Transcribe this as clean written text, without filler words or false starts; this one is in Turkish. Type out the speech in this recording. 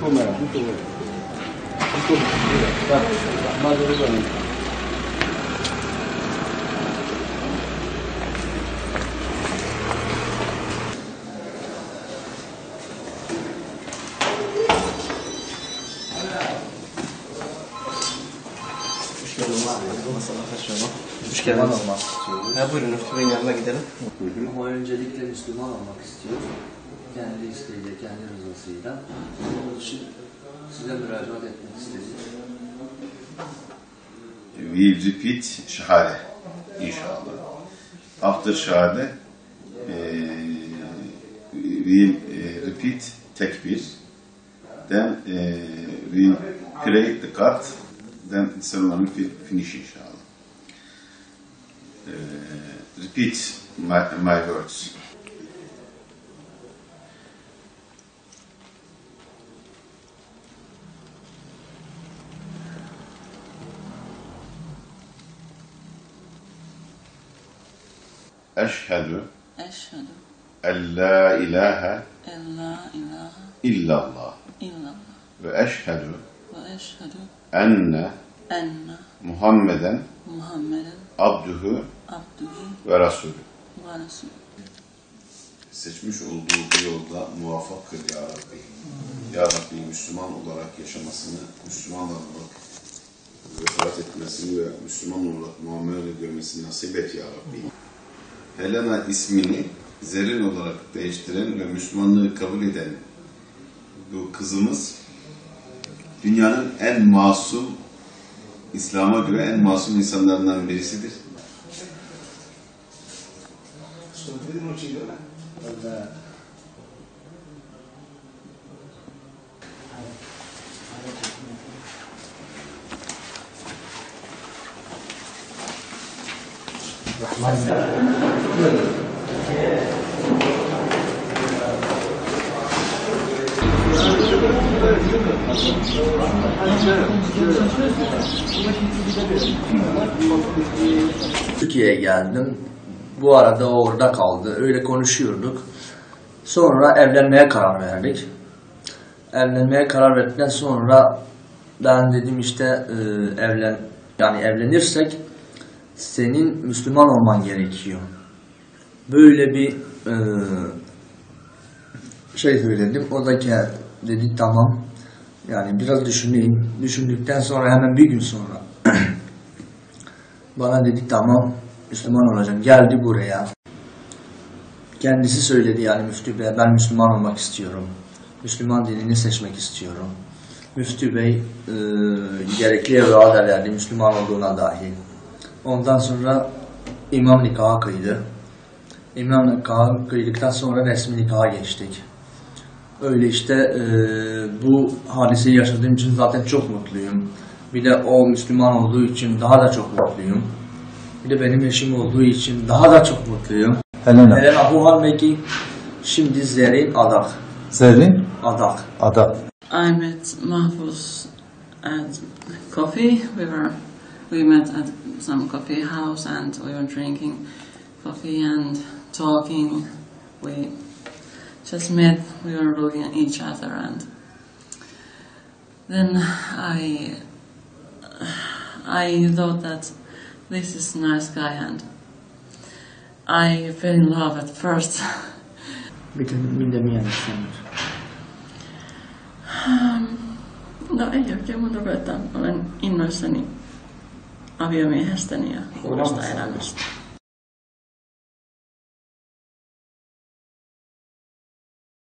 Müslüman olmak istiyorum. Ha, buyurun Müftü Bey'in yanına gidelim. Ama öncelikle Müslüman olmak istiyor. Kendi isteğiyle, kendi rızasıyla. Onun için size müracaat etmek istedim. We repeat şahade inşallah. After şahade we repeat tekbir. Then we pray the card. Then ceremony finish inşallah. Repeat my words. Eşhedü en la ilahe illallah ve eşhedü enne Muhammeden abdühü ve Resulü. Seçmiş olduğu bu yolda muvaffak kıl ya Rabbi. Ya Rabbi Müslüman olarak yaşamasını, Müslüman olarak vefat etmesini ve Müslüman olarak muamele görmesini nasip et ya Rabbi. Helena ismini Zerrin olarak değiştiren ve Müslümanlığı kabul eden bu kızımız dünyanın en masum, İslam'a göre en masum insanlarından birisidir. Türkiye'ye geldim. Bu arada o orada kaldı. Öyle konuşuyorduk. Sonra evlenmeye karar verdik. Evlenmeye karar verdikten sonra ben dedim işte evlenirsek senin Müslüman olman gerekiyor. Böyle bir şey söyledim. O da dedi tamam. Yani biraz düşüneyim. Düşündükten sonra hemen bir gün sonra bana dedi tamam Müslüman olacağım. Geldi buraya. Kendisi söyledi yani Müftü Bey ben Müslüman olmak istiyorum. Müslüman dinini seçmek istiyorum. Müftü Bey gerekli evrağı da verdi Müslüman olduğuna dair. Ondan sonra imam nikahı kıydı. İmam nikahı kıydıktan sonra resmi nikaha geçtik. Öyle işte bu hadiseyi yaşadığım için zaten çok mutluyum. Bir de o Müslüman olduğu için daha da çok mutluyum. Bir de benim eşim olduğu için daha da çok mutluyum. Helena bu halmeki şimdi Zerrin Adak. Zerrin Adak. Adak. I met Mahfuz at coffee. We met at some coffee house and we were drinking coffee and talking. We just met. We were looking at each other and then I thought that this is a nice guy and I fell in love at first. No ei oikein muuta kuin, että olen innoissani aviomiehestäni ja uudesta elämästä.